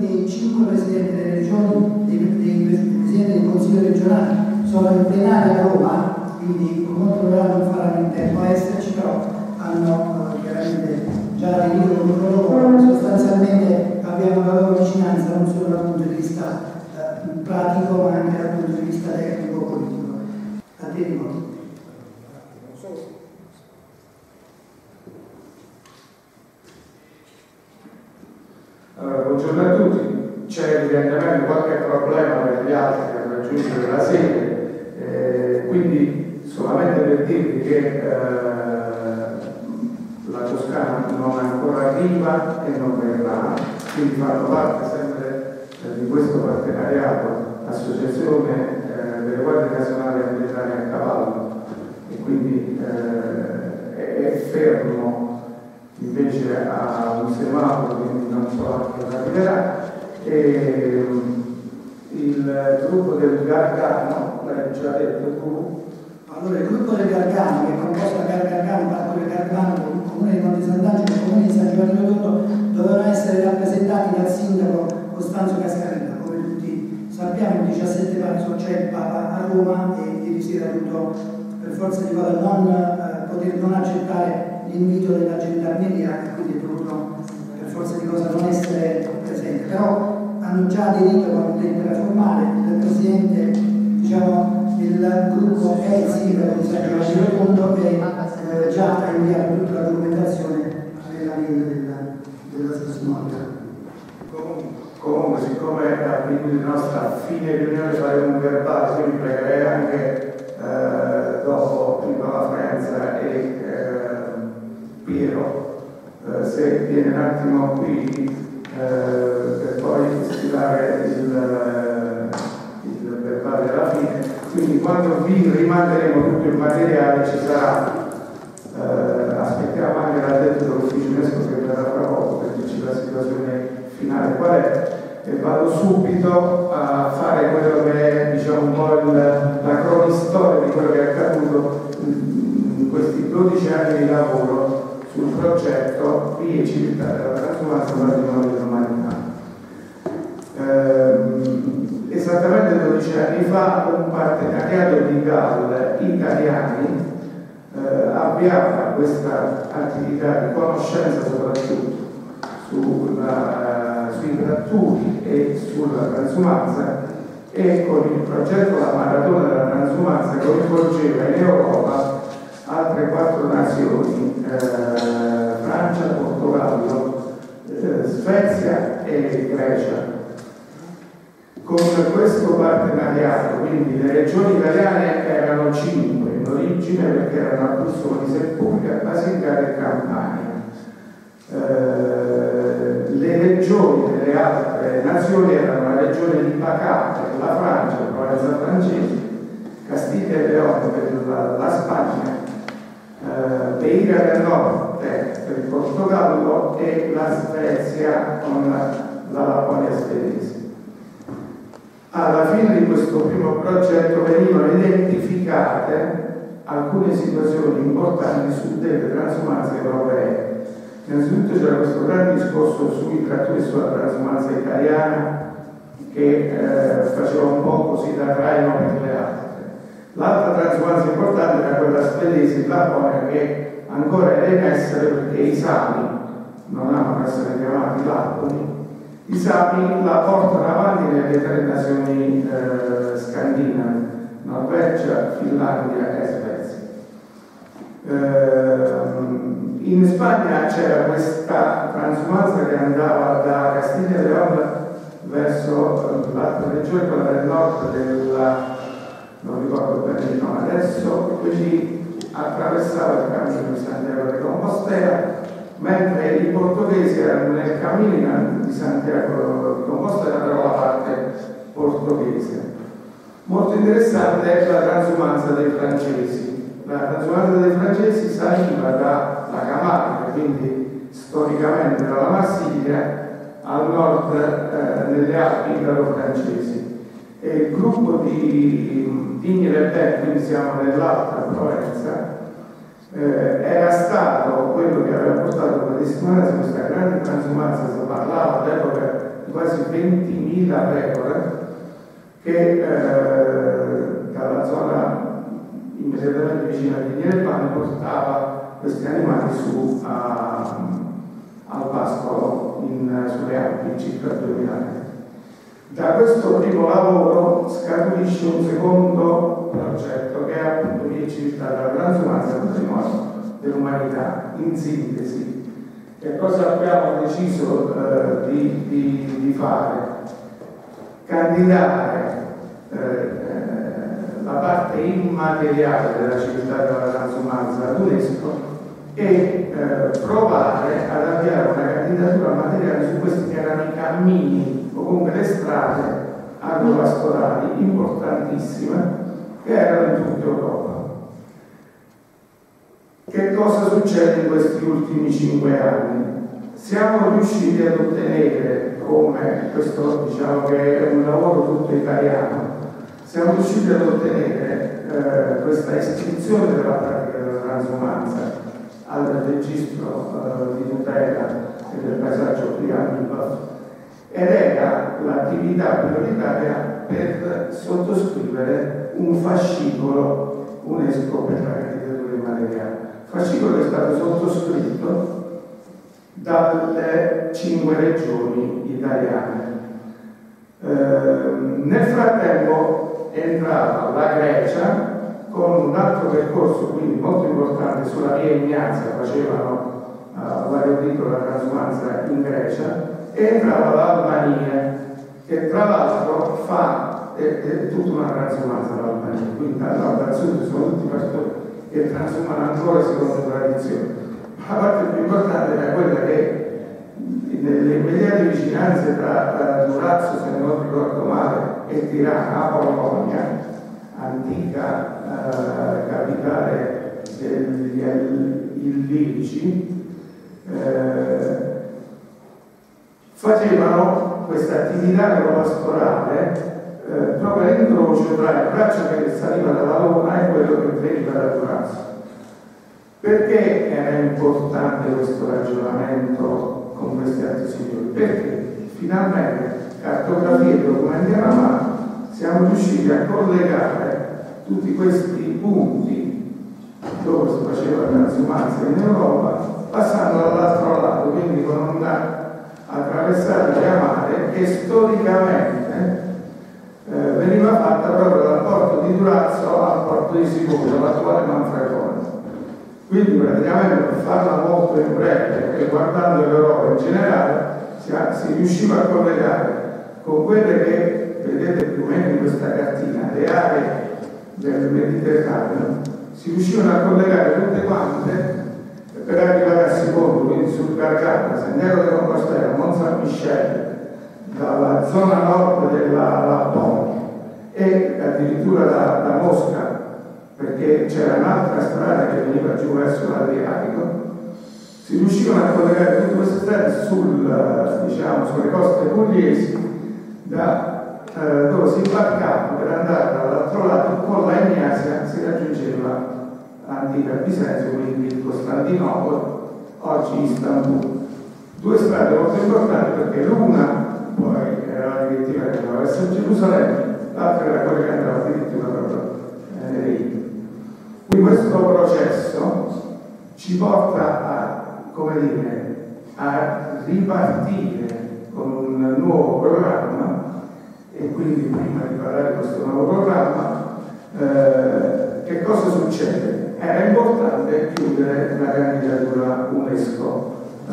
ultimi 5 presidenti delle regioni, dei presidenti del Consiglio regionale, sono in plenaria a Roma, quindi controlleranno non faranno in tempo a esserci, però hanno chiaramente già aderito con loro. Sostanzialmente abbiamo la loro vicinanza non solo dal punto di vista pratico, ma anche dal punto di vista tecnico-politico. A te ricordo. Allora, buongiorno a tutti. C'è evidentemente qualche problema per gli altri per raggiungere la sede, quindi solamente per dirvi che la Toscana non ancora arriva e non verrà, quindi fanno parte sempre di questo partenariato associazione delle guardie nazionali e militari a cavallo, e quindi è fermo invece a un semaforo, quindi non so che arriverà. E il gruppo del Gargano, l'hai già detto tu? Allora, il gruppo del Gargano, che è composto da Gargano, Parco del Gargano, Comune di Monte Sant'Angelo e Comune di San Giovanni Rotondo, dovevano essere rappresentati dal sindaco Costanzo Cascarella. Come tutti sappiamo, il 17 marzo c'è il Papa a Roma e ieri sera ha dovuto per forza di cose poter non accettare l'invito della gendarmeria e quindi è dovuto per forza di cosa non essere presente. Però hanno già aderito con lettera formale, il presidente del gruppo è il sindaco di San Giovanni Rotondo e già ha inviato tutta la documentazione nella mail della sessionaria. Comunque, siccome è abitudine nostra a fine riunione fare un verbale, io vi pregherei anche dopo Pippa Frenza e Piero, se viene un attimo qui per poi stilare il verbale alla fine. Quindi quando vi rimanderemo tutto il materiale ci sarà. Aspettiamo anche l'addetto dell'ufficio UNESCO che verrà fra poco per dirci la situazione finale qual è, e vado subito a fare quello che è un po' la cronistoria di quello che è accaduto in questi 12 anni di lavoro sul progetto Vie Civiltà della Transumanza Patrimonio dell'Umanità. Esattamente 12 anni fa un partenariato di GAL italiani avviava questa attività di conoscenza soprattutto sui tratturi e sulla transumanza, e con il progetto La Maratona della Transumanza coinvolgeva in Europa altre 4 nazioni, Francia, Portogallo, Svezia e Grecia. Con questo partenariato, quindi le regioni italiane erano 5 in origine perché erano Abruzzo, Sepolcro, Basilicata e Campania. Le regioni delle altre nazioni erano la regione di Pacate, la Francia, Provenza francese, Castiglia e Leone per la Spagna, Beira del Nord per il Portogallo e la Svezia con la Lapponia svedese. Alla fine di questo primo progetto venivano identificate alcune situazioni importanti su delle transumanze europee. Innanzitutto c'era questo grande discorso sui trattori sulla transumanza italiana che faceva un po' così da traino per le altre. L'altra transumanza importante era quella svedese, la Lapponia, che ancora era in essere perché i Sami non amano essere chiamati Lapponi. I Sami la portano avanti nelle 3 nazioni scandinave, Norvegia, Finlandia e Svezia. In Spagna c'era questa transumanza che andava da Castiglia e Leone verso l'altra regione, quella del nord non ricordo bene il nome adesso, quindi attraversava il cammino di Santiago de Compostela, mentre i portoghesi erano nel cammino di Santiago di Compostela per la parte portoghese. Molto interessante è la transumanza dei francesi. La transumanza dei francesi saliva dalla Campania, quindi storicamente dalla Marsiglia, al nord nelle Alpi italo-francesi. E il gruppo di Digne-les-Bains, quindi siamo nell'Alta Provenza, era stato quello che aveva portato per testimonianza questa grande transumanza. Si parlava all'epoca di quasi 20.000 pecore che dalla zona immediatamente vicina a Vignelepane portava questi animali su al pascolo sulle Alpi, circa 2000 metri. Da questo primo lavoro scaturisce un secondo progetto che è appunto di civiltà della transumanza del patrimonio dell'umanità. In sintesi, che cosa abbiamo deciso di fare? Candidare la parte immateriale della civiltà della transumanza all'UNESCO e provare ad avviare una candidatura materiale su questi che erano i cammini o comunque le strade agropastorali importantissime che erano in tutta Europa. Che cosa succede in questi ultimi 5 anni? Siamo riusciti ad ottenere, come questo diciamo che è un lavoro tutto italiano, siamo riusciti ad ottenere questa iscrizione della pratica della transumanza al registro di tutela del paesaggio PIAMIPAF ed era l'attività prioritaria per sottoscrivere un fascicolo UNESCO per la candidatura immateriale. Fascicolo che è stato sottoscritto dalle 5 regioni italiane. Nel frattempo entrava la Grecia con un altro percorso quindi molto importante sulla via Ignazia, facevano vario titolo la transumanza in Grecia, e entrava l'Albania, che tra l'altro fa è tutta una transumanza l'Albania, quindi dal nord al sud sono tutti pastori che transumano ancora secondo tradizione. La parte più importante era quella che nelle immediate vicinanze tra Durazzo, se non ricordo male, e Tirana, Apollonia, antica capitale degli Illici, facevano questa attività agropastorale proprio all'incrocio tra il braccio che saliva dalla Lona e quello che veniva da Durazzo. Perché era importante questo ragionamento con questi altri signori? Perché finalmente, cartografia e documenti alla mano, siamo riusciti a collegare tutti questi punti dove si faceva la transumanza in Europa, passando dall'altro lato, quindi con una attraversata via mare che storicamente veniva fatta proprio dal porto di Durazzo al porto di Sicuro, l'attuale Manfredone. Quindi praticamente, per farla molto in breve e guardando l'Europa in generale, si riusciva a collegare con quelle che vedete più o meno in questa cartina, le aree del Mediterraneo, si riuscivano a collegare tutte quante per arrivare a Siculo, quindi sul Gargano, Santiago de Compostela, Mont Saint Michel, dalla zona nord della Lapponia e addirittura da Mosca, perché c'era un'altra strada che veniva giù verso l'Adriatico. Si riuscivano a collegare tutte queste strade sulle coste pugliesi, dove si imbarcava per andare dall'altro lato. Con la Ignasia si raggiungeva l'antica Bisenzio, quindi Costantinopoli, oggi Istanbul. 2 strade molto importanti, perché l'una poi era la direttiva che andava verso Gerusalemme, l'altra era quella che andava addirittura proprio Roma. Quindi questo processo ci porta a ripartire con un nuovo programma, e quindi prima di parlare di questo nuovo programma, che cosa succede? Era importante chiudere la candidatura UNESCO,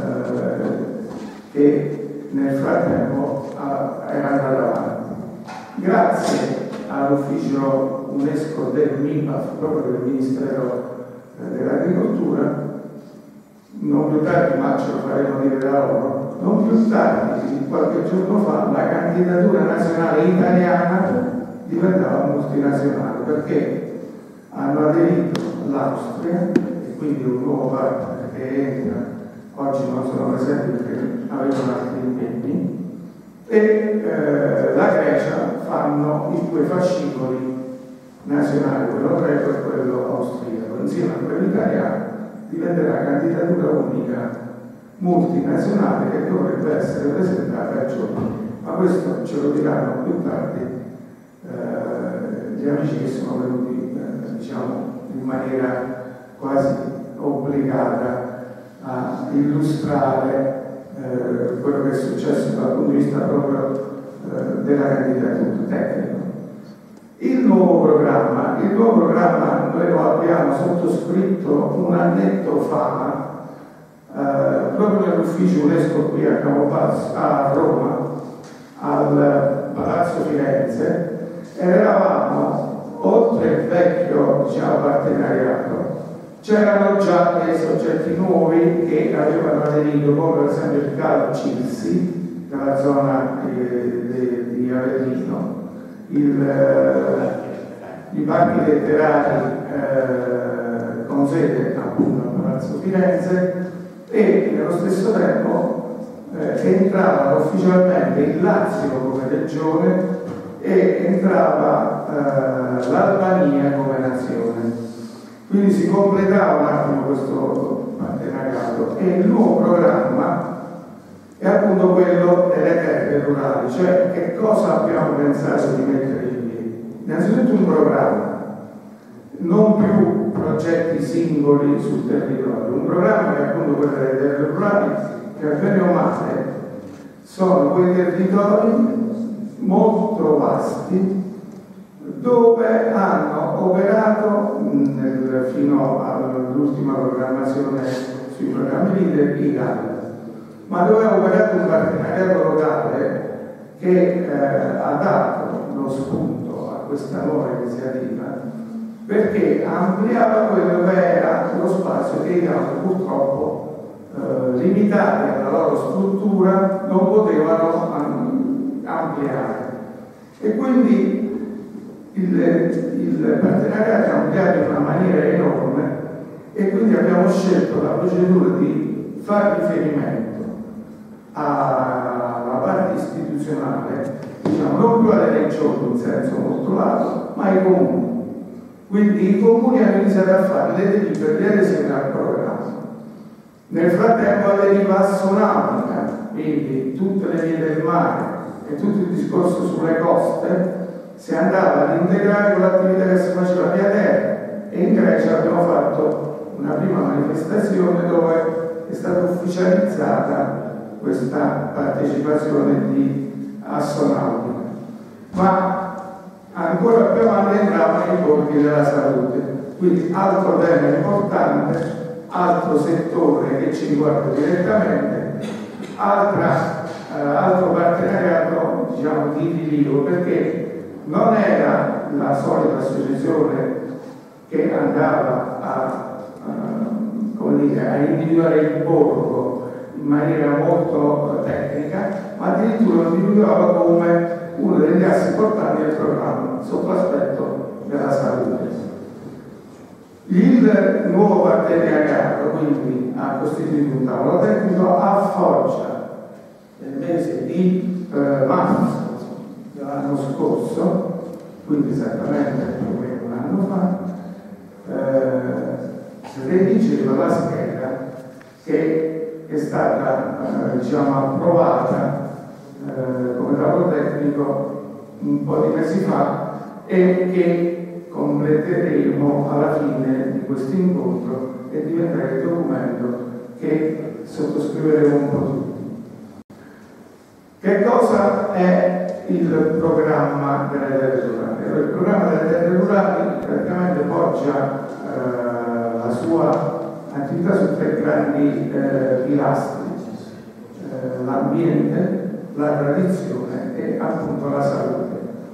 che nel frattempo era andata avanti. Grazie all'ufficio UNESCO del MIPAF, proprio del Ministero dell'Agricoltura, non più tardi, ma ce lo faremo dire da loro, non più tardi, qualche giorno fa, la candidatura nazionale italiana diventava multinazionale, perché hanno aderito l'Austria, e quindi un nuovo partner che entra, oggi non sono presenti perché avevano altri impegni, e la Grecia fanno i 2 fascicoli nazionali, quello greco e quello austriaco, insieme a quello italiano diventerà candidatura unica multinazionale che dovrebbe essere presentata a giorni ma questo ce lo diranno più tardi gli amici che sono venuti diciamo in maniera quasi obbligata a illustrare quello che è successo dal punto di vista proprio della candidatura tecnica. Il nuovo programma noi lo abbiamo sottoscritto un annetto fa proprio nell'ufficio UNESCO qui a Campobasso, a Roma, al Palazzo Firenze, ed eravamo, oltre il vecchio partenariato, c'erano già dei soggetti nuovi che avevano aderito, come per esempio il CAL Cilsi, nella zona di Avellino, i parchi letterari con sede appunto a Palazzo Firenze, e nello stesso tempo entrava ufficialmente il Lazio come regione e entrava l'Albania come nazione. Quindi si completava un attimo questo partenariato, e il nuovo programma è appunto quello delle terre rurali, cioè che cosa abbiamo pensato di mettere in piedi? Innanzitutto un programma, non più progetti singoli sul territorio, un programma che è appunto quello delle terre rurali, che bene o male sono quei territori molto vasti dove hanno operato fino all'ultima programmazione sui programmi leader i GAL, ma dove ha operato un partenariato locale che ha dato lo spunto a questa nuova iniziativa, perché ampliava quello che era lo spazio che i GAL purtroppo limitati alla loro struttura non potevano ampliare, e quindi il partenariato è ampliato in una maniera enorme, e quindi abbiamo scelto la procedura di far riferimento alla parte istituzionale, diciamo, non più alle regioni in senso molto lato, ma ai comuni. Quindi i comuni hanno iniziato a fare le delibere di adesione al programma. Nel frattempo aderiva Assonautica, quindi tutte le vie del mare e tutto il discorso sulle coste si andava ad integrare con l'attività che si faceva via terra, e in Grecia abbiamo fatto una prima manifestazione dove è stata ufficializzata questa partecipazione di Assonautica. Ma ancora più avanti entravano i borghi della salute, quindi altro tema importante, altro settore che ci riguarda direttamente, altro partenariato diciamo di rilievo, perché non era la solita associazione che andava a individuare il borgo in maniera molto tecnica, ma addirittura lo individuava come uno degli assi portanti del programma sotto l'aspetto della salute. Il nuovo partenariato quindi ha costituito un tavolo tecnico a Foggia nel mese di marzo dell'anno scorso, quindi esattamente più o meno un anno fa. Redigeva la scheda che è stata approvata come tavolo tecnico un po' di mesi fa, e che completeremo alla fine di questo incontro, e diventerà il documento che sottoscriveremo un po' tutti. Che cosa è il programma delle terre rurali? Il programma delle terre rurali praticamente poggia la sua attività su tre grandi pilastri: l'ambiente, la tradizione e appunto la salute.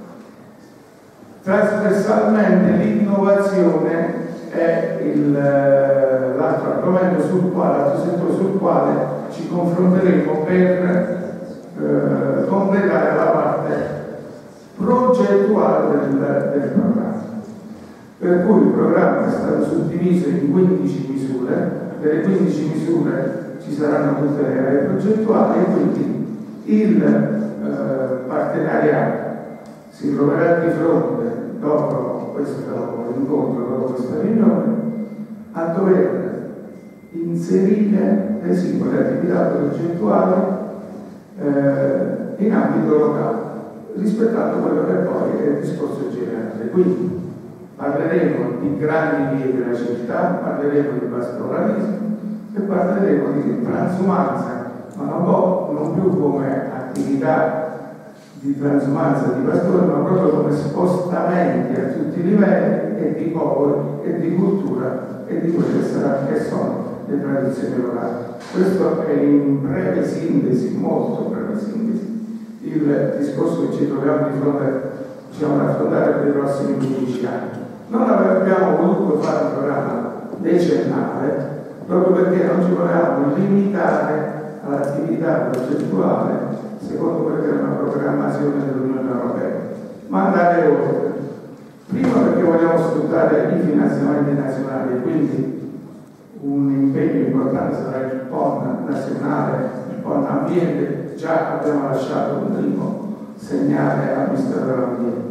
Trasversalmente l'innovazione è l'altro argomento l'altro settore sul quale ci confronteremo per completare la parte progettuale del programma. Per cui il programma è stato suddiviso in 15 misure, delle 15 misure ci saranno tutte le aree progettuali, e quindi il partenariato si troverà di fronte, dopo questo incontro, dopo questa riunione, a dover inserire le singole attività progettuali in ambito locale, rispettando quello che poi è il discorso generale. Quindi parleremo di grandi vie della civiltà, parleremo di pastoralismo e parleremo di transumanza, ma non più come attività di transumanza di pastore, ma proprio come spostamenti a tutti i livelli e di popoli e di cultura e di quelle che sono le tradizioni locali. Questo è in breve sintesi, molto breve sintesi, il discorso che ci troviamo di fronte, diciamo, ad affrontare per i prossimi 15 anni. Non abbiamo voluto fare un programma decennale proprio perché non ci volevamo limitare all'attività progettuale secondo quella che era una programmazione dell'Unione Europea, ma andare oltre. Prima perché vogliamo sfruttare i finanziamenti nazionali e quindi un impegno importante sarà il PON nazionale, il PON ambiente. Già abbiamo lasciato un primo segnale al Ministero dell'Ambiente.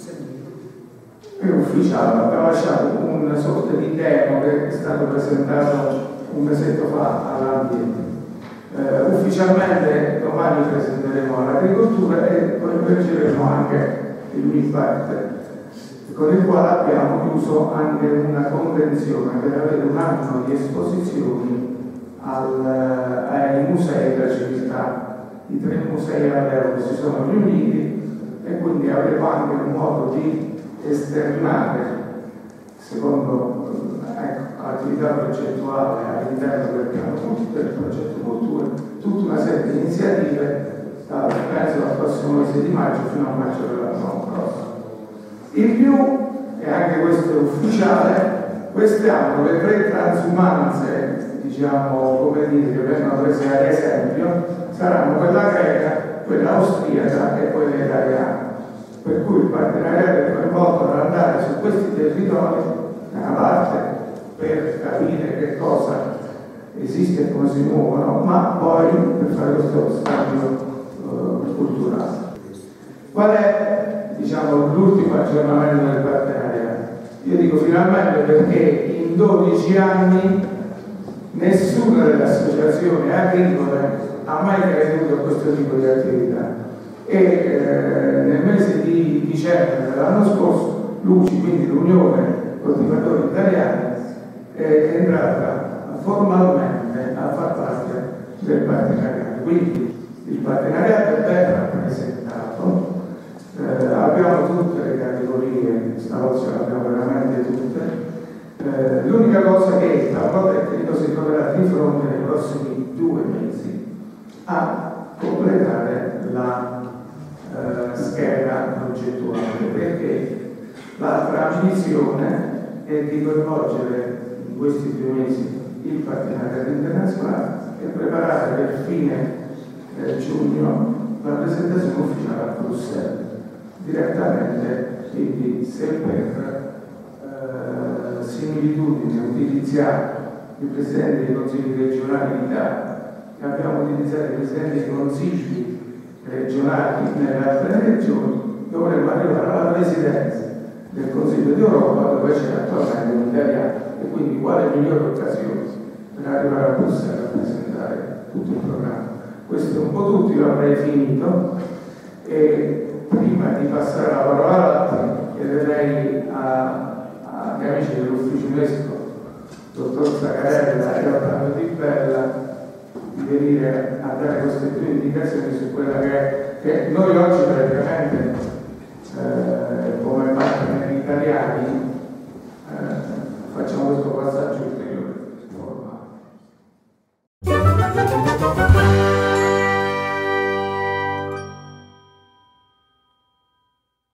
È ufficiale, abbiamo lasciato una sorta di demo che è stato presentato un mesetto fa all'ambiente. Ufficialmente domani presenteremo all'agricoltura e coinvolgeremo anche il MIPACT, con il quale abbiamo chiuso anche una convenzione per avere un anno di esposizioni ai musei della civiltà. I 3 musei all'euro si sono riuniti e quindi avremo anche un modo di esternare, secondo l'attività progettuale all'interno del progetto cultura, tutta una serie di iniziative penso dal prossimo mese di maggio fino a maggio dell'anno prossimo. In più, e anche questo è ufficiale, quest'anno le 3 transumanze, diciamo, come dire, che vengono prese ad esempio, saranno quella greca, quella austriaca e quella italiana. Per cui il partenariato è coinvolto per andare su questi territori, da una parte, per capire che cosa esiste e come si muovono, ma poi per fare questo scambio culturale. Qual è, diciamo, l'ultimo aggiornamento del partenariato? Io dico finalmente perché in 12 anni nessuna delle associazioni agricole ha mai creduto a questo tipo di attività. E nel mese di dicembre dell'anno scorso l'UCI, quindi l'Unione Coltivatori Italiani, è entrata formalmente a far parte del partenariato. Quindi il partenariato è ben rappresentato, abbiamo tutte le categorie, stavolta ce le abbiamo veramente tutte. L'unica cosa che la Protectrico si troverà di fronte nei prossimi 2 mesi a completare la scheda progettuale, perché la trasmissione è di coinvolgere in questi 2 mesi il partenariato internazionale e preparare per fine giugno la presentazione ufficiale a Bruxelles direttamente. Quindi se per similitudine utilizziamo i presidenti dei consigli regionali in Italia e abbiamo utilizzato i presidenti dei consigli regionali nelle altre regioni, dovremmo arrivare alla presidenza del Consiglio d'Europa dove c'è attualmente un italiano, e quindi quale migliore occasione per arrivare a Bruxelles a presentare tutto il programma. Questo è un po' tutto, io avrei finito e prima di passare la parola all'altro chiederei agli amici dell'ufficio UNESCO, dottor Zaccarella e Ottavio Di Bella, di venire a dare queste 2 indicazioni su quella che noi oggi praticamente come partner italiani facciamo questo passaggio ulteriore formale.